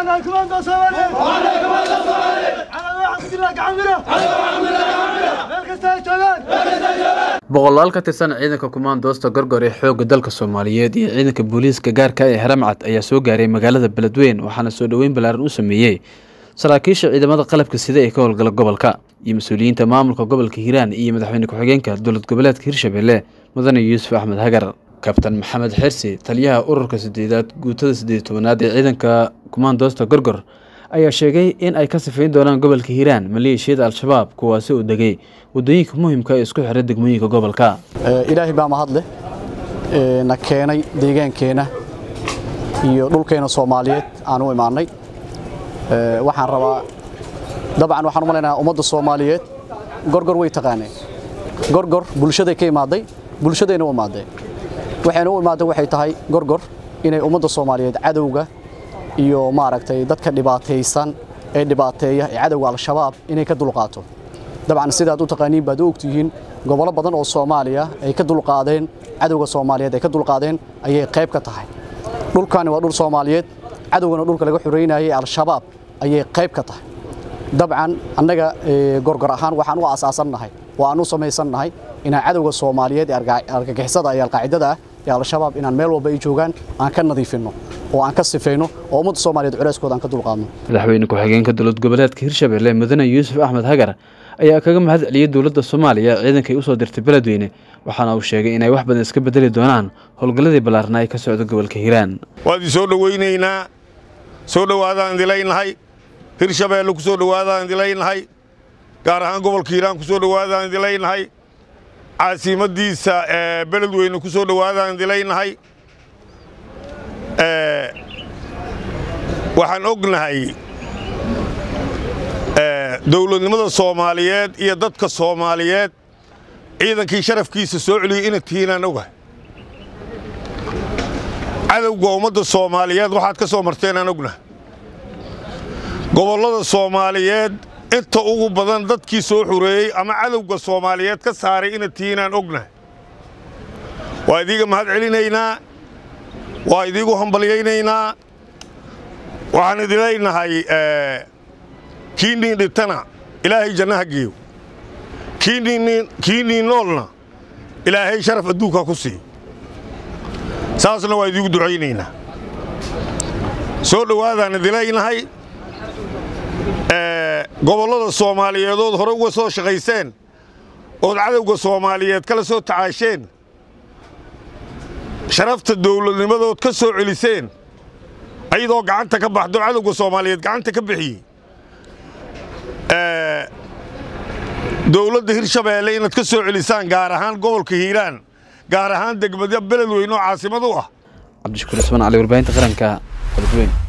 boqolaal ka tirsan ciidanka kumaandoosta Gorgor ee xoogga dalka Soomaaliyeed iyo ciidanka booliiska gaarka ee Haramcad ayaa soo gaaray magaalada Beledweyne waxaana soo dhaweyn balaaran u sameeyay saraakiisha ciidamada qalabka sida ee ka howlgala gobolka iyo mas'uuliyiinta maamulka gobolka Hiiraan iyo madaxweyne ku-xigeenka dowlad goboleedka Hirshabelle Mudane Yuusuf Axmed Hagar. Kabtan Maxamed Xirsi taliyaha ururka 8aad guutada 18aad ee ciidanka kumaandoosta Gorgor ayaa sheegay in ay ka sifeyn doonaan gobolka Hiiraan maleeshiyada Al-Shabaab kuwaas oo dagay wadooyinka muhiimka ah ee isku xiran degmooyinka gobolka. Ilaahay baa mahad leh na keenay deegaankeena iyo dhulkeena Soomaaliyeed aan u imaanay. Waxaan rabaa dabcan waxaan u maleynayaa ummadda Soomaaliyeed Gorgor way taqaaneen. Gorgor bulshada ka imaaday, bulshadeena u imaaday. waxayna u imaaday waxay tahay Gorgor inay ummadda Soomaaliyeed cadawga iyo maaragtay dadka dhibaataysan ee dhibaateeya cadawga Al-Shabaab inay ka dulqaato. dabcan sidaad u taqaaniin baad u ogtihiin gobolo badan oo Soomaaliya ay ka dulqaadeen cadawga Soomaaliyeed ay ka dulqaadeen ayay qayb ka tahay. dhulkani waa dhul Soomaaliyeed cadawgana dhulka laga xureynayay Al-Shabaab ayay qayb ka tahay. dabcan annaga Gorgor ahaan waxaan u aasaasannahay waan u sameysanahay inaan cadawga Soomaaliyeed argagixisada iyo Al-Qaacidada iyo Al-Shabaab inaan meel walba ay joogaan aan ka nadiifino oo aan ka sifeyno oo ummadda Soomaaliyeed culeyskooda aan ka dulqaadno. madaxweyne ku-xigeenka dowlad goboleedka Hirshabelle Mudane Yuusuf Axmed Hagar ayaa kaga mahad celiyay dowladda Soomaaliya ciidanka ay u soo dirtay Beledweyne waxaana uu sheegay in ay wax badan iska bedeli doonaan howlgaladii balaarnaa ee ka socda gobolka Hiiraan. waad soo dhaweynaynaa soo dhawaadaan dilaynahay Hirshabelle ku soo dhawaadaan dilaynahay gaar ahaan gobolka Hiiraan ku soo dhawaadaan dilaynahay caasimadiisa Beledweyne ku soo dhawaadaan dilaynahay waxaan ognahay dawladnimada Soomaaliyeed iyo dadka Soomaaliyeed ciidankii sharafkiisa soo celiyay in tiinaan ogahay cadawga ummadda Soomaaliyeed waxaad ka soo marteen aan ognahay gobolada Soomaaliyeed inta ugu badan dadkii soo xureeyay ama cadawga Soomaaliyeed ka saaray in tiinaan ognahay waa idiga mahad celinaynaa waa idigu hambalyeynaa waxaan idileynahay kiini dhintana ilaahay jannaha geeyo kiini noolna ilaahay sharaf adduunka ku siiyo saasna waa idigu ducaynaynaa soo dhawaadaan idileynahay gobolada Soomaaliyeed oo hore uga soo shaqayseen oo cadawga Soomaaliyeed kala soo tacaasheen sharafta dawladnimadood ka soo celiseen ayadoo gacanta ka baxdo cadawga Soomaaliyeed gacanta ka bixiyay dawladda Hirshabelle inaad ka soo celisaan gaar ahaan gobolka Hiiraan gaar ahaan degmada Beledweyne oo caasimad u ah. Cabdishakuur Ismaan Ali warbaahinta qaranka Beledweyne.